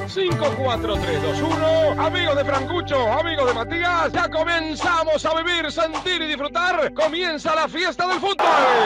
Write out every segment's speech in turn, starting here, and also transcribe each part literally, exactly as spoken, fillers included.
cinco, cuatro, tres, dos, uno. Amigos de Francucho, amigos de Matías, ya comenzamos a vivir, sentir y disfrutar. Comienza la fiesta del fútbol.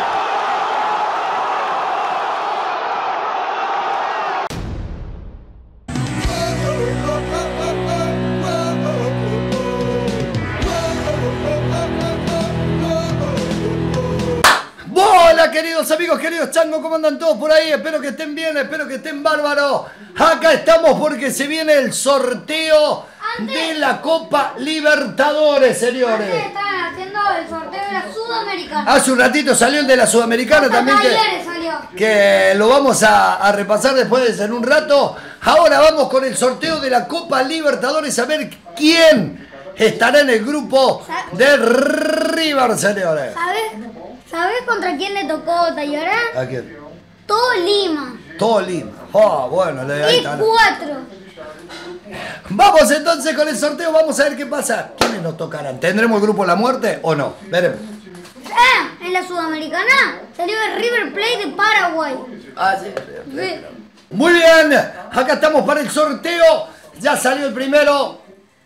Hola queridos amigos, queridos changos, ¿cómo andan todos por ahí? Espero que estén bien, espero que estén bárbaros. Acá estamos porque se viene el sorteo antes, de la Copa Libertadores, señores. Antes estaban haciendo el sorteo de la Sudamericana. Hace un ratito salió el de la Sudamericana. Hasta también que, salió. que lo vamos a, a repasar después en un rato. Ahora vamos con el sorteo de la Copa Libertadores a ver quién estará en el grupo de River, señores. ¿Sabes? ¿Sabes contra quién le tocó Tayora? ¿A quién? Tolima. Tolima. Oh, bueno, le ahí está. cuatro. Vamos entonces con el sorteo, vamos a ver qué pasa. ¿Quiénes nos tocarán? ¿Tendremos el grupo de la muerte o no? Veremos. Ah, en la Sudamericana salió el River Plate de Paraguay. Ah, sí. sí. Muy bien, acá estamos para el sorteo. Ya salió el primero.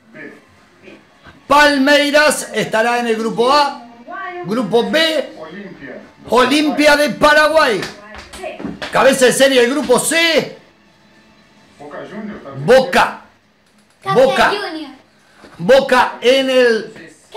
Palmeiras estará en el grupo A. Grupo B, Olimpia de Paraguay. Cabeza de serie del grupo C, Boca. Boca. Boca en el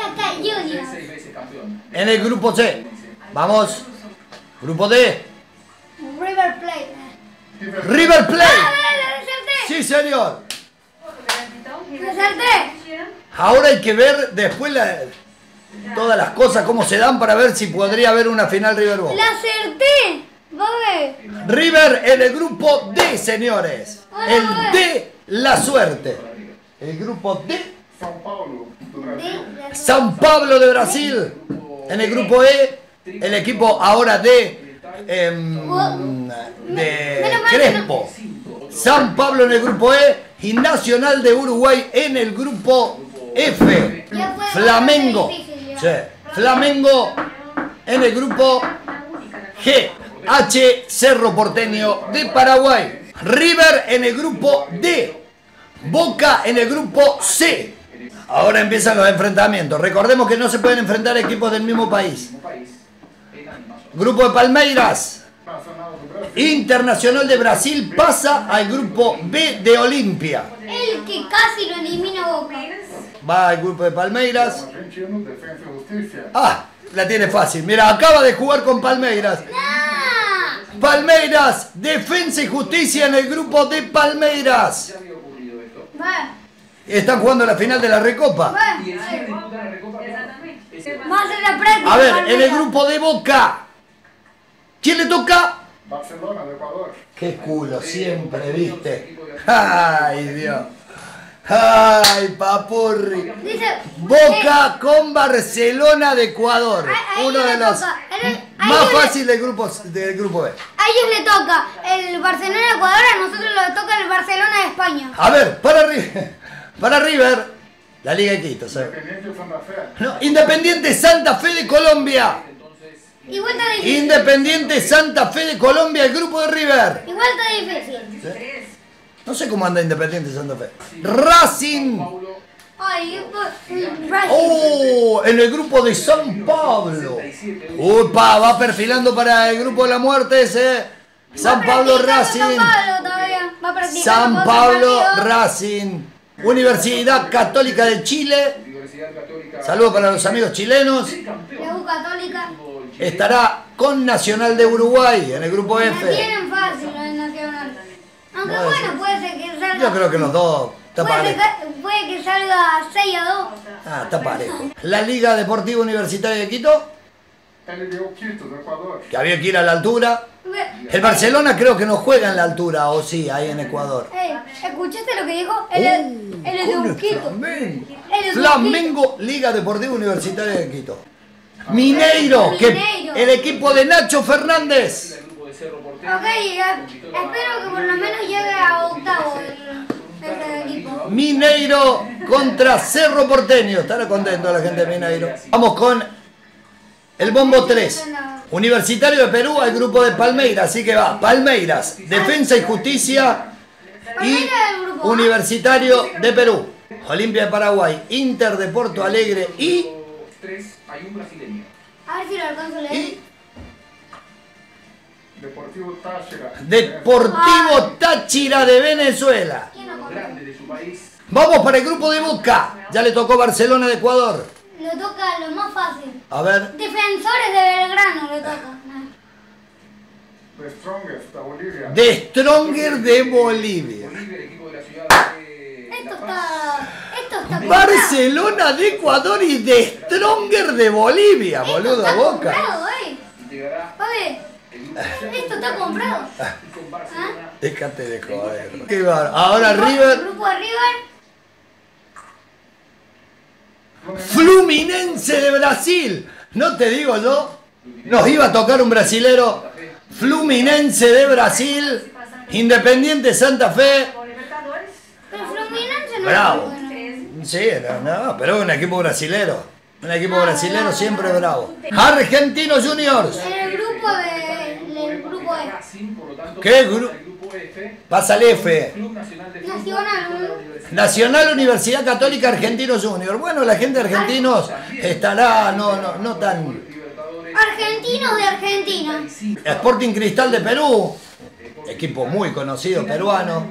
en el grupo C. Vamos. Grupo D. River Plate. River Plate. Ah, sí, señor. ¿Me acerté? Ahora hay que ver después la todas las cosas, cómo se dan para ver si podría haber una final River Boca. ¡La acerté! ¿Dónde? River en el grupo D, señores. Hola, el hola. D, la suerte. El grupo D. São Paulo de Brasil. En el grupo E, el equipo ahora de, eh, de Crespo. São Paulo en el grupo E y Nacional de Uruguay en el grupo F. Flamengo. Sí. Flamengo en el grupo G. H. Cerro Porteño de Paraguay. River en el grupo D. Boca en el grupo C. Ahora empiezan los enfrentamientos. Recordemos que no se pueden enfrentar equipos del mismo país. Grupo de Palmeiras. Internacional de Brasil pasa al grupo B de Olimpia. El que casi lo elimina Boca. Va al grupo de Palmeiras. Ah, la tiene fácil. Mira, acaba de jugar con Palmeiras. No. Palmeiras, Defensa y Justicia en el grupo de Palmeiras. Va. Están jugando la final de la Recopa. Va. Vamos a hacer la práctica. A ver, en el grupo de Boca. ¿Quién le toca? Barcelona de Ecuador. Qué culo, siempre, ¿viste? Ay, Dios. Ay, papurri. Dice, Boca con Barcelona de Ecuador. A, a Uno de los toca. A, a más le, fáciles del grupo, del grupo B. a ellos le toca el Barcelona de Ecuador, a nosotros le toca el Barcelona de España. A ver, para, para River, la Liga de Quito, ¿sabes? Independiente Santa Fe. No, Independiente Santa Fe de Colombia. Igual está difícil. Independiente Santa Fe de Colombia, el grupo de River. Igual está difícil. ¿Sí? No sé cómo anda Independiente Santa Fe. Racing. Ay, Oh, en el grupo de San Pablo. Upa, va perfilando para el grupo de la muerte ese. San Pablo Racing. San Pablo todavía. Va practicando San con Pablo otro partido. Racing. Universidad Católica de Chile. Saludos para los amigos chilenos. La U Católica. Estará con Nacional de Uruguay en el grupo La F. tienen fácil en Nacional. Aunque Bueno, bueno, puede ser que salga. Yo creo que los dos está puede, parejo. que, puede que salga seis a dos. Ah, está parejo. La Liga Deportiva Universitaria de Quito, L D U Quito de Ecuador. que había que ir a la altura. El Barcelona creo que no juega en la altura, o sí, ahí en Ecuador. Hey, ¿escuchaste lo que dijo? El, el, el de coño, un Quito. Flamengo. El de un Flamengo, Liga Deportiva Universitaria de Quito. Mineiro, que Mineiro. el equipo de Nacho Fernández. Ok, ya, espero que por lo menos llegue a octavo el, el equipo. Mineiro contra Cerro Porteño. Estará contento la gente de Mineiro. Vamos con el bombo tres. Universitario de Perú al grupo de Palmeiras. Así que va, Palmeiras, Defensa y Justicia y Universitario de Perú. Olimpia de Paraguay, Inter de Porto Alegre y... A ver si lo alcanzo a leer. y Deportivo Táchira. Deportivo Táchira de Venezuela. ¿Quién lo conoce? Vamos para el grupo de Boca. Ya le tocó Barcelona de Ecuador. Le toca lo más fácil. A ver. Defensores de Belgrano le toca. The Strongest, de Bolivia. De Stronger de Bolivia. Esto está... Esto está Barcelona de Ecuador y de Stronger de Bolivia, Esto boludo, está Boca. comprado, eh. Papi, esto está comprado. ¿Ah? Déjate de joder. Qué bárbaro. Ahora River. Grupo de River. Fluminense de Brasil. No te digo yo. Nos iba a tocar un brasilero. Fluminense de Brasil. Independiente Santa Fe. Pero Fluminense no Bravo. es bueno. Sí, no, no, pero es un equipo brasilero. Un equipo brasilero siempre bravo. Argentinos Juniors. En el grupo de... del grupo E. ¿Qué grupo? Pasa al F. Nacional. Nacional Universidad Católica Argentinos Juniors. Bueno, la gente de Argentinos estará no, no, no tan... Argentinos de Argentina. Sporting Cristal de Perú. Equipo muy conocido peruano.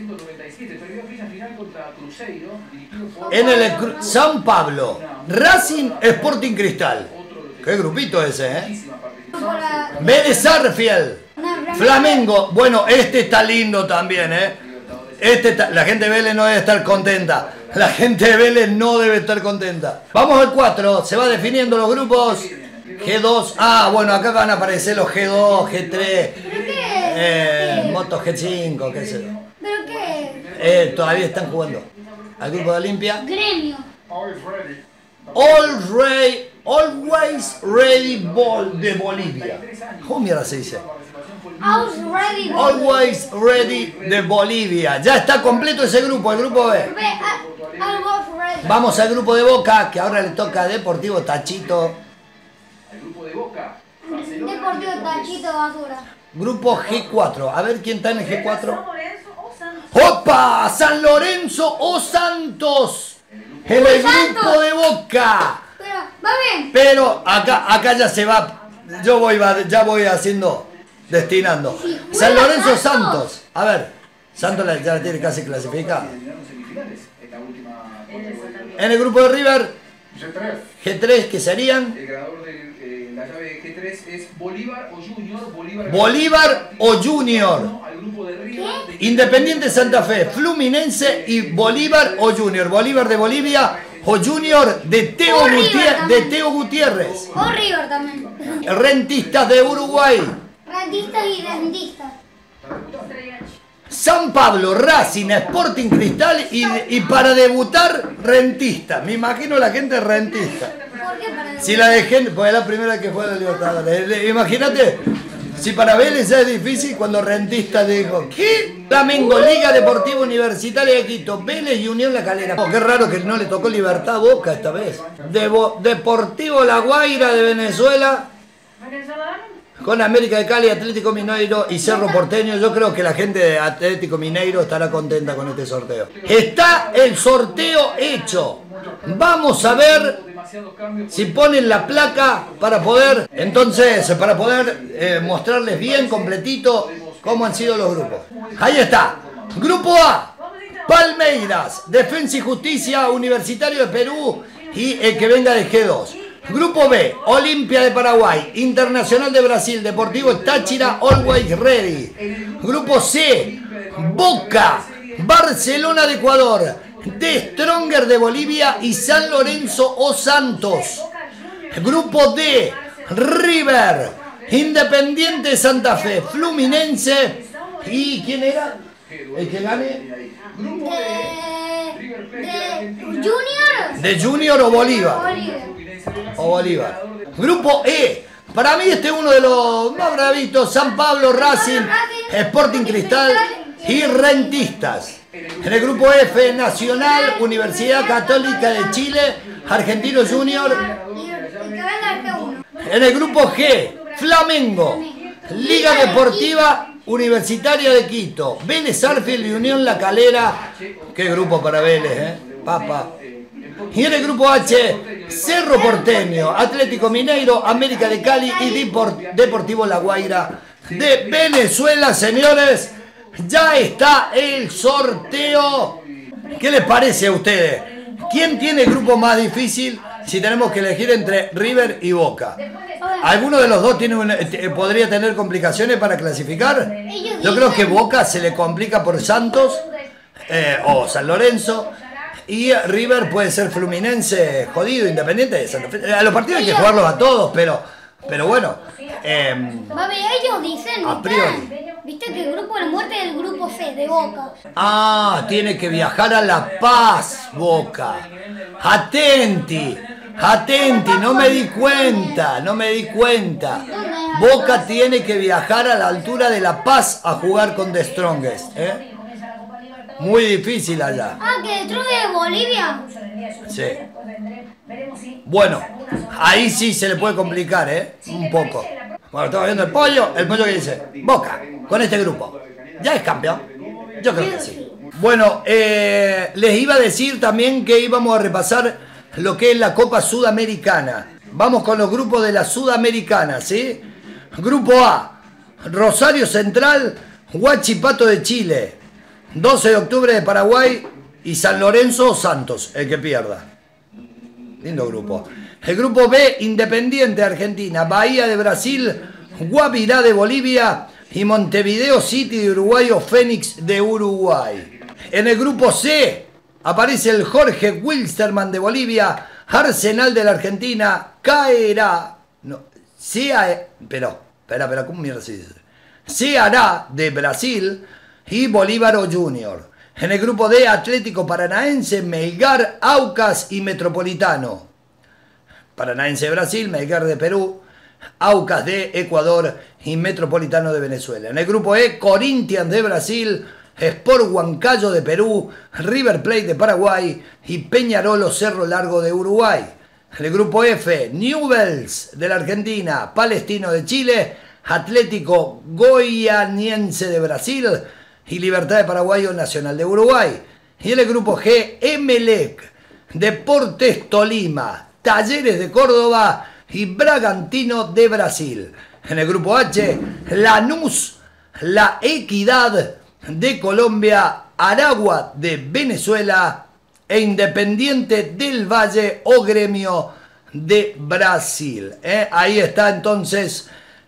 En el Cru- San Pablo. Racing Sporting Cristal. Qué grupito ese, ¿eh? Vélez Sarsfield. Flamengo. Bueno, este está lindo también, ¿eh? Este está- la gente de Vélez no debe estar contenta. La gente de Vélez no debe estar contenta. Vamos al cuatro. Se va definiendo los grupos. G dos. Ah, bueno, acá van a aparecer los G dos, G tres. ¿Pero qué? Eh, Moto G cinco, qué sé yo. ¿Pero qué? Eh, todavía están jugando. Al grupo de Olimpia. Gremio. Always ready. All Ray, Always Ready Ball de Bolivia. ¿Cómo mierda se dice? House Ready. Always Ready de Bolivia. Ya está completo ese grupo, el grupo B. Ve, a- Always Ready. Vamos al grupo de Boca, que ahora le toca a Deportivo Tachito. Deportivo Tachito Basura. Grupo G cuatro. A ver quién está en el G cuatro. ¡Opa! San Lorenzo o Santos. En el grupo de Boca. Pero, va bien. Pero acá, acá ya se va. Yo voy, va- ya voy haciendo, destinando. San Lorenzo Santos. A ver, Santos la- ya la tiene casi clasificada. En el grupo de River, G tres. G tres, que serían El ganador de eh, la llave G tres es Bolívar o Junior. Bolívar, Bolívar o Junior. al grupo de River. de- Independiente Santa Fe, Fluminense y Bolívar o Junior. Bolívar de Bolivia o Junior de Teo, O River Gutier- de también. Teo Gutiérrez. O River también. Rentistas de Uruguay. Rentistas y dentistas. San Pablo, Racing, Sporting Cristal y, y para debutar, Rentista. Me imagino la gente rentista. ¿Por qué para Si la de gente, pues es la primera que juega la Libertadores. Eh, Imagínate, si para Vélez ya es difícil, cuando Rentista dijo, ¿qué? Flamengo, Liga Deportiva Universitaria de Quito, Vélez y Unión La Calera. Oh, qué raro que no le tocó Libertad a Boca esta vez. Debo- Deportivo La Guaira de Venezuela. Con América de Cali, Atlético Mineiro y Cerro Porteño. Yo creo que la gente de Atlético Mineiro estará contenta con este sorteo. Está el sorteo hecho. Vamos a ver si ponen la placa para poder, entonces, para poder eh, mostrarles bien completito cómo han sido los grupos. Ahí está. Grupo A. Palmeiras, Defensa y Justicia, Universitario de Perú y el que venga de G dos. Grupo B, Olimpia de Paraguay, Internacional de Brasil, Deportivo Táchira, Always Ready. Grupo C, Boca, Barcelona de Ecuador, The Stronger de Bolivia y San Lorenzo o Santos. Grupo D, River, Independiente de Santa Fe, Fluminense y ¿quién era? El que gane. De, de Junior. De Junior o Bolívar. Bolívar. O Bolívar. Grupo E. Para mí este es uno de los más bravitos. San Pablo, Racing, Sporting Cristal y Rentistas. En el grupo F, Nacional, Universidad Católica de Chile, Argentinos Junior. Y el que venga el G uno. En el grupo G, Flamengo, Liga Deportiva Universitaria de Quito, Vélez Arfield y Unión La Calera. Qué grupo para Vélez, ¿eh? Papa. Y en el grupo H, Cerro Porteño, Atlético Mineiro, América de Cali y Deportivo La Guaira de Venezuela, señores. Ya está el sorteo. ¿Qué les parece a ustedes? ¿Quién tiene el grupo más difícil si tenemos que elegir entre River y Boca? ¿Alguno de los dos tiene una, podría tener complicaciones para clasificar? Yo creo que Boca se le complica por Santos eh, o San Lorenzo. Y River puede ser Fluminense, jodido, Independiente de Santa Fe. A los partidos hay que jugarlos a todos, pero, pero bueno. Eh, Babi, ellos dicen, a priori. ¿viste que el grupo de la muerte es el grupo C de Boca? Ah, tiene que viajar a La Paz, Boca. Atenti, atenti, no me di cuenta, no me di cuenta. Boca tiene que viajar a la altura de La Paz a jugar con The Strongest, ¿eh? Muy difícil allá. Ah, que destruye de Bolivia. Sí. Bueno, ahí sí se le puede complicar, ¿eh? Un poco. Bueno, estamos viendo el pollo. El pollo que dice, Boca, con este grupo. ¿Ya es campeón? Yo creo que sí. Bueno, eh, les iba a decir también que íbamos a repasar lo que es la Copa Sudamericana. Vamos con los grupos de la Sudamericana, ¿sí? Grupo A, Rosario Central, Huachipato de Chile. doce de octubre de Paraguay y San Lorenzo Santos, el que pierda. Lindo grupo. El grupo B, Independiente Argentina, Bahía de Brasil, Guavirá de Bolivia y Montevideo City de Uruguay o Fénix de Uruguay. En el grupo C aparece el Jorge Wilstermann de Bolivia, Arsenal de la Argentina, Caerá, no, Sea, pero, espera, espera, ¿cómo mierda se dice? Ceará de Brasil y Bolívaro Junior. En el grupo D, Atlético Paranaense, Melgar, Aucas y Metropolitano. Paranaense de Brasil, Melgar de Perú, Aucas de Ecuador y Metropolitano de Venezuela. En el grupo E, Corinthians de Brasil, Sport Huancayo de Perú, River Plate de Paraguay y Peñarol o Cerro Largo de Uruguay. En el grupo F, Newell's de la Argentina, Palestino de Chile, Atlético Goianiense de Brasil y Libertad de Paraguay o Nacional de Uruguay. Y en el grupo G, Emelec, Deportes Tolima, Talleres de Córdoba y Bragantino de Brasil. En el grupo H, Lanús, La Equidad de Colombia, Aragua de Venezuela e Independiente del Valle o Gremio de Brasil. ¿Eh? Ahí está entonces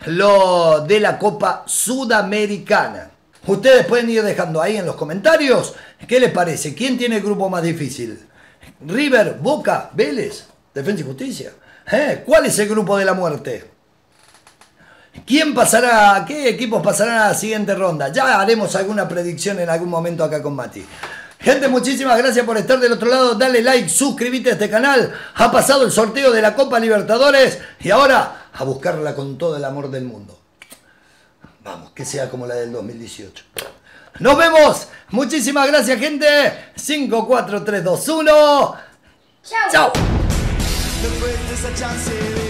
lo de la Copa Sudamericana. Ustedes pueden ir dejando ahí en los comentarios qué les parece. ¿Quién tiene el grupo más difícil? ¿River, Boca, Vélez, Defensa y Justicia? ¿Eh? ¿Cuál es el grupo de la muerte? ¿Quién pasará? ¿Qué equipos pasarán a la siguiente ronda? Ya haremos alguna predicción en algún momento acá con Mati. Gente, muchísimas gracias por estar del otro lado. Dale like, suscríbete a este canal. Ha pasado el sorteo de la Copa Libertadores y ahora a buscarla con todo el amor del mundo. Vamos, que sea como la del dos mil dieciocho. ¡Nos vemos! Muchísimas gracias, gente. cinco, cuatro, tres, dos, uno. Chao. Chao. Después de esa chance